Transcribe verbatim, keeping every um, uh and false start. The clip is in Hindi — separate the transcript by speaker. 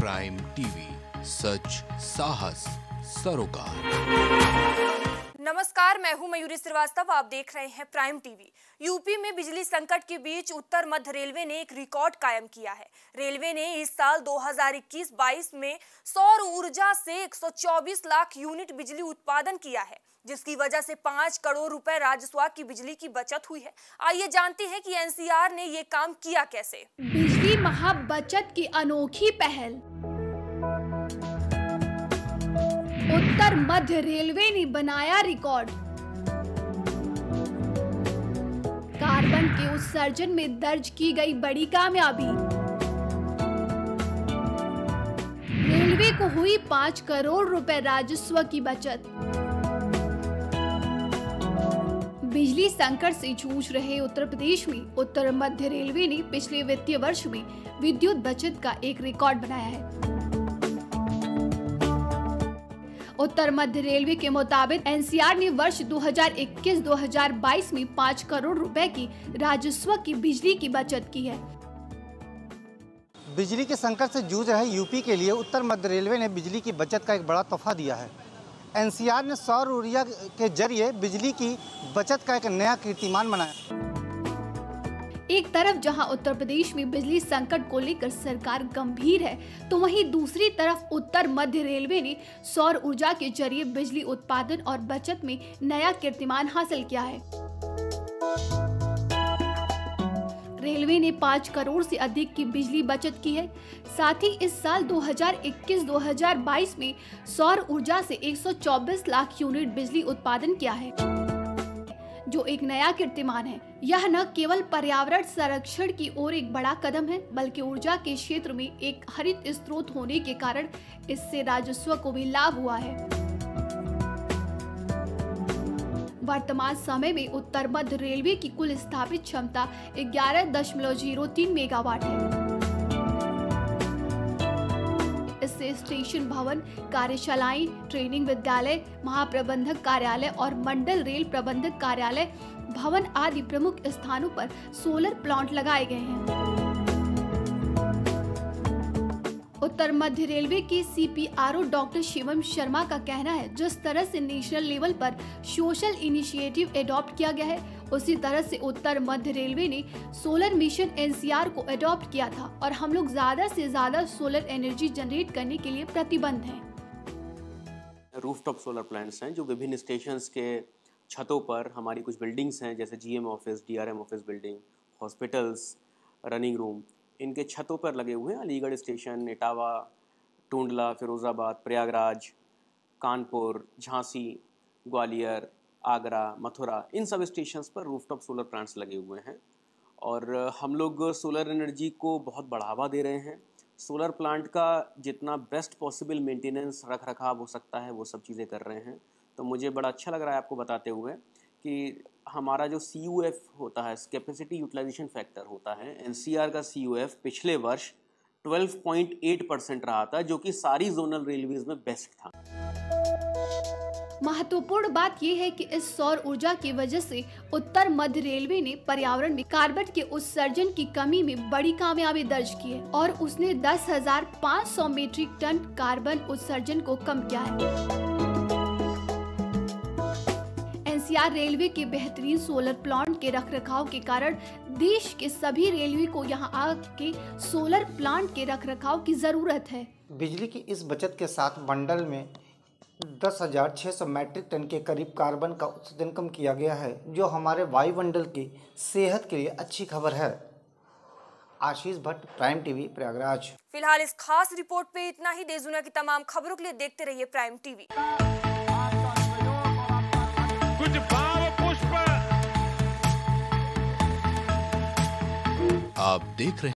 Speaker 1: प्राइम टीवी, सच साहस सरोकार।
Speaker 2: नमस्कार, मैं हूं मयूरी श्रीवास्तव। आप देख रहे हैं प्राइम टीवी। यूपी में बिजली संकट के बीच उत्तर मध्य रेलवे ने एक रिकॉर्ड कायम किया है। रेलवे ने इस साल दो हज़ार इक्कीस बाईस में सौर ऊर्जा से एक सौ चौबीस लाख यूनिट बिजली उत्पादन किया है, जिसकी वजह से पाँच करोड़ रुपए राजस्व की बिजली की बचत हुई है। आइए जानते हैं कि एनसीआर ने ये काम किया कैसे।
Speaker 3: बिजली महा बचत की अनोखी पहल। उत्तर मध्य रेलवे ने बनाया रिकॉर्ड। कार्बन के उत्सर्जन में दर्ज की गई बड़ी कामयाबी। रेलवे को हुई पाँच करोड़ रुपए राजस्व की बचत। बिजली संकट से जूझ रहे उत्तर प्रदेश में उत्तर मध्य रेलवे ने पिछले वित्तीय वर्ष में विद्युत बचत का एक रिकॉर्ड बनाया है। उत्तर मध्य रेलवे के मुताबिक एनसीआर ने वर्ष दो हज़ार इक्कीस दो हज़ार बाईस में पाँच करोड़ रुपए की राजस्व की बिजली की बचत की है।
Speaker 4: बिजली के संकट से जूझ रहे यूपी के लिए उत्तर मध्य रेलवे ने बिजली की बचत का एक बड़ा तोहफा दिया है। एनसीआर ने सौर ऊर्जा के जरिए बिजली की बचत का एक नया कीर्तिमान बनाया।
Speaker 3: एक तरफ जहां उत्तर प्रदेश में बिजली संकट को लेकर सरकार गंभीर है, तो वहीं दूसरी तरफ उत्तर मध्य रेलवे ने सौर ऊर्जा के जरिए बिजली उत्पादन और बचत में नया कीर्तिमान हासिल किया है। रेलवे ने पाँच करोड़ से अधिक की बिजली बचत की है। साथ ही इस साल दो हज़ार इक्कीस दो हज़ार बाईस में सौर ऊर्जा से एक सौ चौबीस लाख यूनिट बिजली उत्पादन किया है, जो एक नया कीर्तिमान है। यह न केवल पर्यावरण संरक्षण की ओर एक बड़ा कदम है, बल्कि ऊर्जा के क्षेत्र में एक हरित स्रोत होने के कारण इससे राजस्व को भी लाभ हुआ है। वर्तमान समय में उत्तर मध्य रेलवे की कुल स्थापित क्षमता ग्यारह दशमलव जीरो तीन मेगावाट है। इससे स्टेशन भवन, कार्यशालाएं, ट्रेनिंग विद्यालय, महाप्रबंधक कार्यालय और मंडल रेल प्रबंधक कार्यालय भवन आदि प्रमुख स्थानों पर सोलर प्लांट लगाए गए हैं। उत्तर मध्य रेलवे के सीपीआरओ डॉक्टर शिवम शर्मा का कहना है, जिस तरह से नेशनल लेवल पर सोशल इनिशिएटिव एडॉप्ट किया गया है, उसी तरह से उत्तर मध्य रेलवे ने सोलर मिशन एनसीआर को एडॉप्ट किया था और हम लोग ज्यादा से ज्यादा सोलर एनर्जी जनरेट करने के लिए प्रतिबद्ध हैं।
Speaker 5: रूफटॉप सोलर प्लांट्स हैं जो विभिन्न स्टेशंस के छतों पर, हमारी कुछ बिल्डिंग्स हैं जैसे GM office, DRM office building, hospitals, running room, इनके छतों पर लगे हुए हैं। अलीगढ़ स्टेशन, इटावा, टूंडला, फिरोज़ाबाद, प्रयागराज, कानपुर, झांसी, ग्वालियर, आगरा, मथुरा, इन सब स्टेशंस पर रूफटॉप सोलर प्लांट्स लगे हुए हैं और हम लोग सोलर एनर्जी को बहुत बढ़ावा दे रहे हैं। सोलर प्लांट का जितना बेस्ट पॉसिबल मेंटेनेंस, रख रखाव हो सकता है, वो सब चीज़ें कर रहे हैं। तो मुझे बड़ा अच्छा लग रहा है आपको बताते हुए कि हमारा जो सी यू एफ होता है, कैपेसिटी यूटिलाइजेशन फैक्टर होता है, एनसीआर का सी यू एफ पिछले वर्ष बारह पॉइंट आठ परसेंट रहा था, जो कि सारी जोनल रेलवेज में बेस्ट था।
Speaker 3: महत्वपूर्ण बात यह है कि इस सौर ऊर्जा की वजह से उत्तर मध्य रेलवे ने पर्यावरण में कार्बन के उत्सर्जन की कमी में बड़ी कामयाबी दर्ज की है और उसने दस हजार पाँच सौ मीट्रिक टन कार्बन उत्सर्जन को कम किया है। एनसीआर रेलवे के बेहतरीन सोलर प्लांट के रखरखाव के कारण देश के सभी रेलवे को यहां आके सोलर प्लांट के रखरखाव की जरूरत है।
Speaker 4: बिजली की इस बचत के साथ मंडल में दस हजार छः सौ मीट्रिक टन के करीब कार्बन का उत्सर्जन कम किया गया है, जो हमारे वायुमंडल की सेहत के लिए अच्छी खबर है। Ashish Bhatt, prime TV, Prayagraj.
Speaker 2: फिलहाल इस खास रिपोर्ट पे इतना ही। देश दुनिया की तमाम खबरों के लिए देखते रहिए प्राइम टीवी।
Speaker 1: कुछ भाव पुष्प आप देख रहे